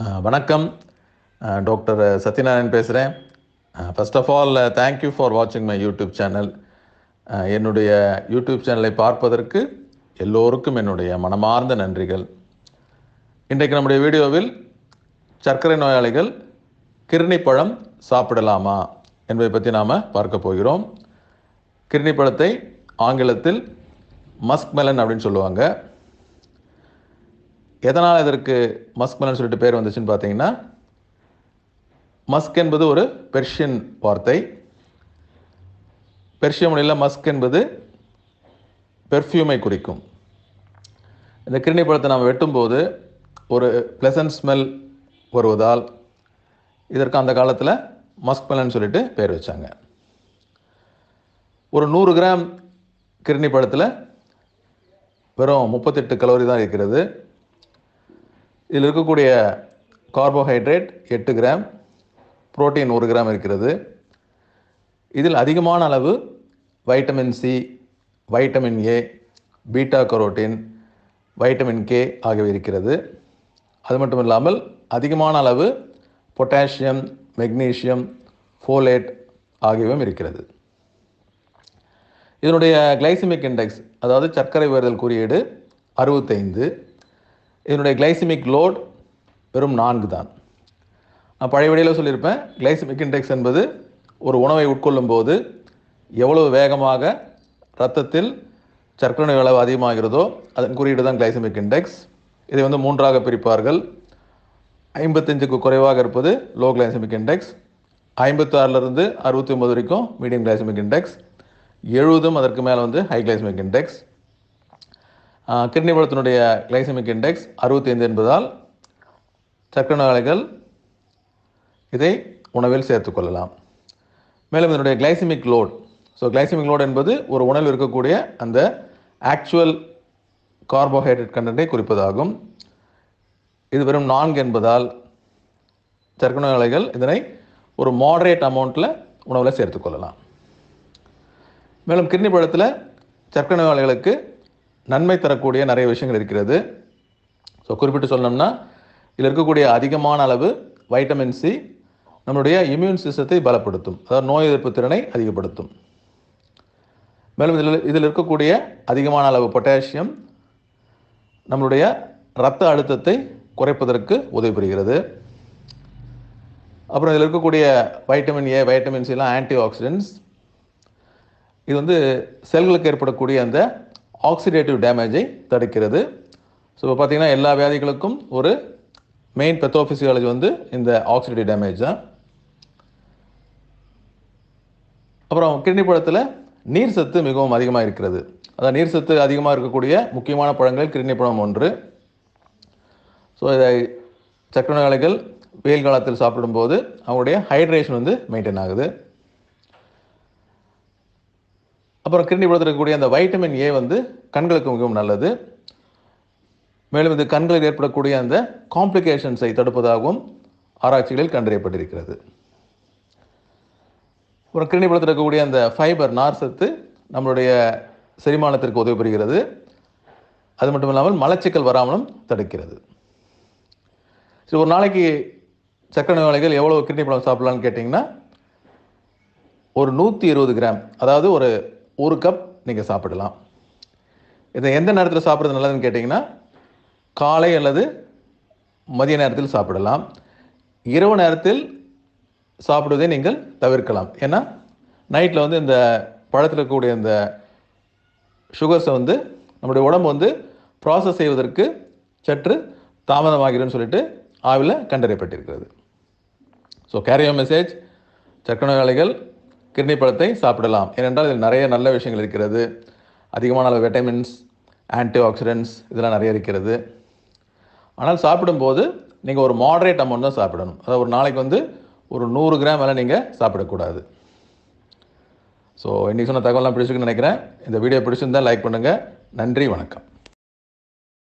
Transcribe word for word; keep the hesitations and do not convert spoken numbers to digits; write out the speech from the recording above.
வணக்கம். டாக்டர் சத்யநாராயணன் பேசுகிறேன். First of all thank you for வாட்சிங் மை யூடியூப் சேனல். என்னுடைய யூடியூப் சேனலை பார்ப்பதற்கு எல்லோருக்கும் என்னுடைய மனமார்ந்த நன்றிகள். இன்றைக்கு நம்முடைய வீடியோவில் சர்க்கரை நோயாளிகள் கிர்னி பழம் சாப்பிடலாமா என்பதை பற்றி நாம் பார்க்க போகிறோம். கிர்னி பழத்தை ஆங்கிலத்தில் மஸ்க் மெலன் அப்படின்னு சொல்லுவாங்க. எதனால் இதற்கு மஸ்க் மெலன் சொல்லிட்டு பேர் வந்துச்சுன்னு பார்த்தீங்கன்னா, மஸ்க் என்பது ஒரு பெர்ஷியன் வார்த்தை. பெர்ஷிய மொழியில் மஸ்க் என்பது பெர்ஃப்யூமை குறிக்கும். இந்த கிர்னி பழத்தை நாம் வெட்டும்போது ஒரு ப்ளசன்ட் ஸ்மெல் வருவதால் இதற்கு அந்த காலத்தில் மஸ்க் மெலன் சொல்லிட்டு பேர் வச்சாங்க. ஒரு நூறு கிராம் கிர்னி பழத்தில் வெறும் முப்பத்தெட்டு கலோரி தான் இருக்கிறது. இதில் இருக்கக்கூடிய கார்போஹைட்ரேட் எட்டு கிராம், புரோட்டீன் ஒரு கிராம் இருக்கிறது. இதில் அதிகமான அளவு vitamin C, vitamin A, beta carotene, vitamin K ஆகியவை இருக்கிறது. அது மட்டும் இல்லாமல் அதிகமான அளவு பொட்டாசியம், மெக்னீசியம், ஃபோலேட் ஆகியவையும் இருக்கிறது. இதனுடைய கிளைசிமிக் இண்டெக்ஸ், அதாவது சர்க்கரை உயர்தல் குறியீடு அறுபத்தைந்து. இதனுடைய கிளைசிமிக் லோட் வெறும் நான்கு தான். நான் பழைய வழியில் சொல்லியிருப்பேன், கிளைசிமிக் இண்டெக்ஸ் என்பது ஒரு உணவை உட்கொள்ளும் போது எவ்வளவு வேகமாக இரத்தத்தில் சர்க்கரை நோய் அளவு அதிகமாகிறதோ அதன் குறியீடு தான் கிளைசிமிக் இண்டெக்ஸ். இதை வந்து மூன்றாக பிரிப்பார்கள். ஐம்பத்தஞ்சுக்கு குறைவாக இருப்பது லோ கிளைசிமிக் இண்டெக்ஸ், ஐம்பத்தாறிலிருந்து அறுபத்தி ஒன்பது வரைக்கும் மீடியம் கிளைசிமிக் இண்டெக்ஸ், எழுபதும் அதற்கு மேலே வந்து ஹை கிளைசிமிக் இண்டெக்ஸ். கிர்னி பழத்தினுடைய கிளைசிமிக் இண்டெக்ஸ் அறுபத்தி ஐந்து என்பதால் சர்க்கரை நோயாளிகள் இதை உணவில் சேர்த்துக்கொள்ளலாம். மேலும் இதனுடைய glycemic load, so glycemic load என்பது ஒரு உணவில் இருக்கக்கூடிய அந்த ஆக்சுவல் கார்போஹைட்ரேட் கண்டென்ட்டை குறிப்பதாகும். இது வெறும் நான்கு என்பதால் சர்க்கரை நோயாளிகள் இதனை ஒரு மாடரேட் அமௌண்ட்டில் உணவில் சேர்த்துக்கொள்ளலாம். மேலும் கிர்னி பழத்தில் சர்க்கரை நோயாளிகளுக்கு நன்மை தரக்கூடிய நிறைய விஷயங்கள் இருக்கிறது. ஸோ குறிப்பிட்டு சொல்லணும்னா, இதில் இருக்கக்கூடிய அதிகமான அளவு வைட்டமின் சி நம்மளுடைய இம்யூன் சிஸ்டத்தை பலப்படுத்தும், அதாவது நோய் எதிர்ப்பு திறனை அதிகப்படுத்தும். மேலும் இதில் இதில் இருக்கக்கூடிய அதிகமான அளவு பொட்டாசியம் நம்மளுடைய இரத்த அழுத்தத்தை குறைப்பதற்கு உதவி புரிகிறது. அப்புறம் இதில் இருக்கக்கூடிய வைட்டமின் ஏ, வைட்டமின் சிலாம் ஆன்டி ஆக்சிடென்ட்ஸ். இது வந்து செல்களுக்கு ஏற்படக்கூடிய அந்த ஆக்சிடேட்டிவ் டேமேஜை தடுக்கிறது. ஸோ இப்போ பார்த்தீங்கன்னா எல்லா வியாதிகளுக்கும் ஒரு மெயின் பெத்தோஃபிசியாலஜி வந்து இந்த ஆக்சிடேட்டிவ் டேமேஜ் தான். அப்புறம் கிர்னி பழத்தில் நீர் சத்து மிகவும் அதிகமாக இருக்கிறது. அதாவது நீர் சத்து அதிகமாக இருக்கக்கூடிய முக்கியமான பழங்கள் கிர்னி பழம் ஒன்று. ஸோ இதை சர்க்கரை நோயாளிகள் வெயில் காலத்தில் சாப்பிடும்போது அவங்களுடைய ஹைட்ரேஷன் வந்து மெயின்டைன் ஆகுது. அப்புறம் கிர்னி பழத்தில் இருக்கக்கூடிய அந்த வைட்டமின் ஏ வந்து கண்களுக்கு மிகவும் நல்லது. மேலும் இது கண்களில் ஏற்படக்கூடிய அந்த காம்ப்ளிகேஷன்ஸை தடுப்பதாகவும் ஆராய்ச்சிகளில் கண்டறியப்பட்டிருக்கிறது. அப்புறம் கிர்னி பழத்தில் இருக்கக்கூடிய அந்த ஃபைபர், நார் சத்து நம்மளுடைய செரிமானத்திற்கு உதவி புரிகிறது. அது மட்டும் இல்லாமல் மலச்சிக்கல் வராமலும் தடுக்கிறது. சரி, ஒரு நாளைக்கு சர்க்கரை நோயாளிகள் எவ்வளோ கிர்னி பழம் சாப்பிடலான்னு கேட்டிங்கன்னா, ஒரு நூற்றி இருபது கிராம், அதாவது ஒரு ஒரு கப் நீங்கள் சாப்பிடலாம். இதை எந்த நேரத்தில் சாப்பிட்றது நல்லதுன்னு கேட்டிங்கன்னா, காலை அல்லது மதிய நேரத்தில் சாப்பிடலாம். இரவு நேரத்தில் சாப்பிடுவதை நீங்கள் தவிர்க்கலாம். ஏன்னா நைட்டில் வந்து இந்த பழத்தில் இருக்கக்கூடிய இந்த சுகர்ஸை வந்து நம்முடைய உடம்பு வந்து ப்ராசஸ் செய்வதற்கு சற்று தாமதமாகிறதுன்னு சொல்லிட்டு ஆய்வில் கண்டறியப்பட்டிருக்கிறது. ஸோ கேரியோ மெசேஜ், சர்க்கரை நோயாளிகள் கிர்னி பழத்தை சாப்பிடலாம். ஏனென்றால் இதில் நிறைய நல்ல விஷயங்கள் இருக்கிறது. அதிகமான அளவு விட்டமின்ஸ், ஆன்டி ஆக்சிடென்ட்ஸ் இதெல்லாம் நிறைய இருக்கிறது. ஆனால் சாப்பிடும்போது நீங்கள் ஒரு மாடரேட் அமௌண்ட் தான் சாப்பிடணும். அதாவது ஒரு நாளைக்கு வந்து ஒரு நூறு கிராம் மேலே நீங்கள் சாப்பிடக்கூடாது. ஸோ இன்றைக்கி சொன்ன தகவலாம் பிடிச்சிருக்குன்னு நினைக்கிறேன். இந்த வீடியோ பிடிச்சிருந்தால் லைக் பண்ணுங்கள். நன்றி, வணக்கம்.